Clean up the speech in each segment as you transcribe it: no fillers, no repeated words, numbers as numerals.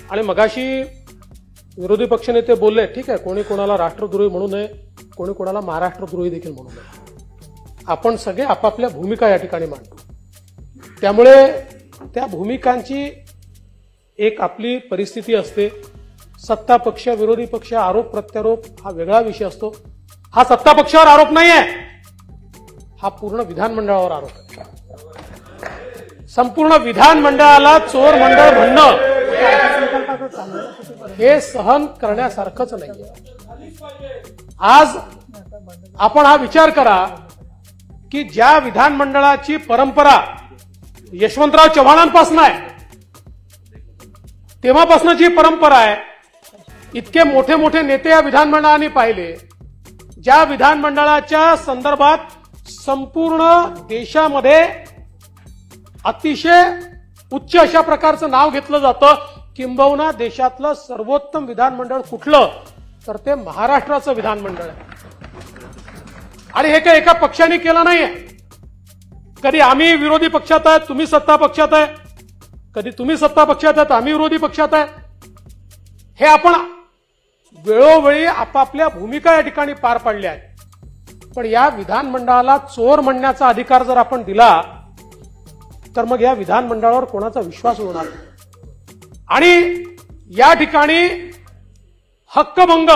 आणि मगाशी विरोधी पक्षनेते बोलले, ठीक आहे, कोणी कोणाला राष्ट्रद्रोही म्हणू नये, कोणी कोणाला महाराष्ट्रद्रोही देखील म्हणू नये. आपण सगळे आपापल्या भूमिका या ठिकाणी मांडतो. त्यामुळे त्या भूमिकांची एक आपली परिस्थिती असते. सत्ता पक्ष विरोधी पक्ष आरोप प्रत्यारोप हा वेगळा विषय असतो. हा सत्ता पक्षावर आरोप नाहीये, हा पूर्ण विधानमंडळावर आरोप आहे. संपूर्ण विधानमंडळाला चोर मंडळ म्हणणं हे सहन करण्यासारखंच नाहीये. आज आपण हा विचार करा की ज्या विधानमंडळाची परंपरा यशवंतराव चव्हाणांपासून आहे, तेव्हापासूनची परंपरा आहे. इतके मोठे मोठे नेते या विधानमंडळाने पाहिले, ज्या विधानमंडळाच्या संदर्भात संपूर्ण देशामध्ये अतिशय उच्च अशा प्रकारचं नाव घेतलं जातं. किंबहुना देशातलं सर्वोत्तम विधानमंडळ कुठलं, तर ते महाराष्ट्राचं विधानमंडळ आहे. आणि हे काही एका पक्षाने केलं नाहीये. कधी आम्ही विरोधी पक्षात आहे, तुम्ही सत्ता पक्षात आहे, कधी तुम्ही सत्ता पक्षात आहे, आम्ही विरोधी पक्षात आहे. हे आपण वेळोवेळी आपापल्या भूमिका या ठिकाणी पार पाडल्या आहेत. पण या विधानमंडळाला चोर म्हणण्याचा अधिकार जर आपण दिला तर मग या विधानमंडळावर कोणाचा विश्वास होणार. आणि या ठिकाणी हक्कभंग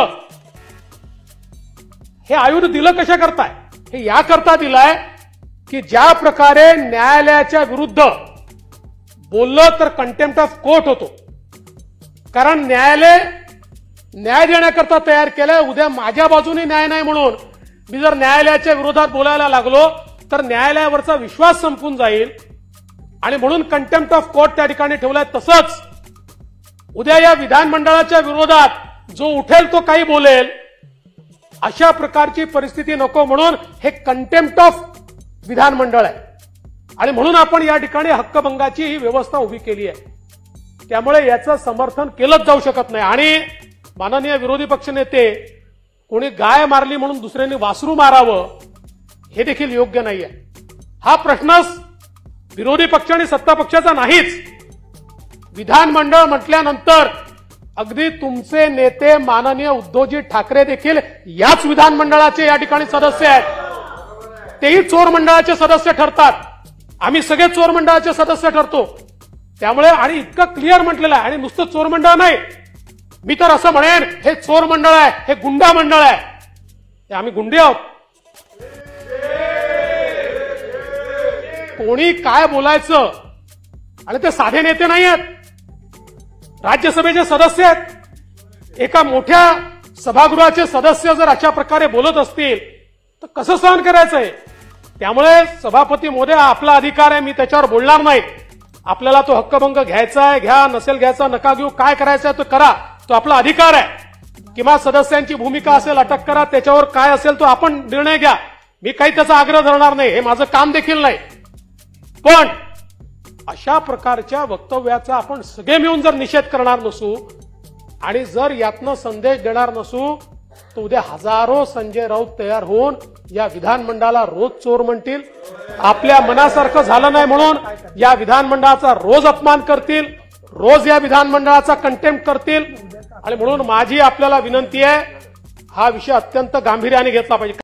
हे आयुध दिलं कशा करताय, हे याकरता दिलाय की ज्या प्रकारे न्यायालयाच्या विरुद्ध बोललं तर कंटेम्प्ट ऑफ कोर्ट होतो. कारण न्यायालय न्याय देण्याकरता तयार केलंय. उद्या माझ्या बाजूने न्याय नाही म्हणून मी जर न्यायालयाच्या विरोधात बोलायला लागलो तर न्यायालयावरचा विश्वास संपून जाईल. आणि म्हणून कंटेम्प्ट ऑफ कोर्ट त्या ठिकाणी ठेवलाय. तसंच उद्या या विधानमंडळाच्या विरोधात जो उठेल तो काही बोलेल, अशा प्रकारची परिस्थिती नको म्हणून हे कंटेम्प्ट ऑफ विधानमंडळ आहे. आणि म्हणून आपण या ठिकाणी हक्कभंगाची ही व्यवस्था उभी केली आहे. त्यामुळे याचं समर्थन केलंच जाऊ शकत नाही. आणि माननीय विरोधी पक्षनेते, कोणी गाय मारली म्हणून दुसऱ्यांनी वासरू मारावं हे देखील योग्य नाहीये. हा प्रश्न विरोधी पक्ष आणि सत्ता पक्षाचा नाहीच. विधानमंडळ म्हटल्यानंतर अगदी तुमचे नेते माननीय उद्धवजी ठाकरे देखील याच विधानमंडळाचे या ठिकाणी सदस्य आहेत. तेही चोर मंडळाचे सदस्य ठरतात. आम्ही सगळे चोर मंडळाचे सदस्य ठरतो. त्यामुळे आणि इतकं क्लिअर म्हटलेलं आहे. आणि नुसतं चोर मंडळ नाही, मी तर असं म्हणेन हे चोर मंडळ आहे, हे गुंडा मंडळ आहे. हे आम्ही गुंडे आहोत. कोणी काय बोलायचं, आणि ते साधे नेते नाही आहेत, राज्यसभेचे सदस्य आहेत. एका मोठ्या सभागृहाचे सदस्य जर अशा प्रकारे बोलत असतील तर कसं सहन करायचंय. त्यामुळे सभापती महोदय, आपला अधिकार आहे, मी त्याच्यावर बोलणार नाही. आपल्याला तो हक्कभंग घ्यायचा आहे घ्या, नसेल घ्यायचा नका घेऊ, काय करायचं आहे तो करा, तो आपला अधिकार आहे. किंवा सदस्यांची भूमिका असेल अटक करा, त्याच्यावर काय असेल तो आपण निर्णय घ्या. मी काही त्याचा आग्रह धरणार नाही, हे माझं काम देखील नाही. पण अशा प्रकारच्या वक्तव्याचा आपण सगळे मिळून जर निषेध करणार नसू आणि जर यातनं संदेश देणार नसू तर उद्या हजारो संजय राऊत तयार होऊन या विधानमंडळाला रोज चोर म्हणतील, आपल्या मनासारखं झालं नाही म्हणून या विधानमंडळाचा रोज अपमान करतील, रोज या विधानमंडळाचा कंटेम्प्ट करतील. आणि म्हणून माझी आपल्याला विनंती आहे, हा विषय अत्यंत गांभीर्याने घेतला पाहिजे.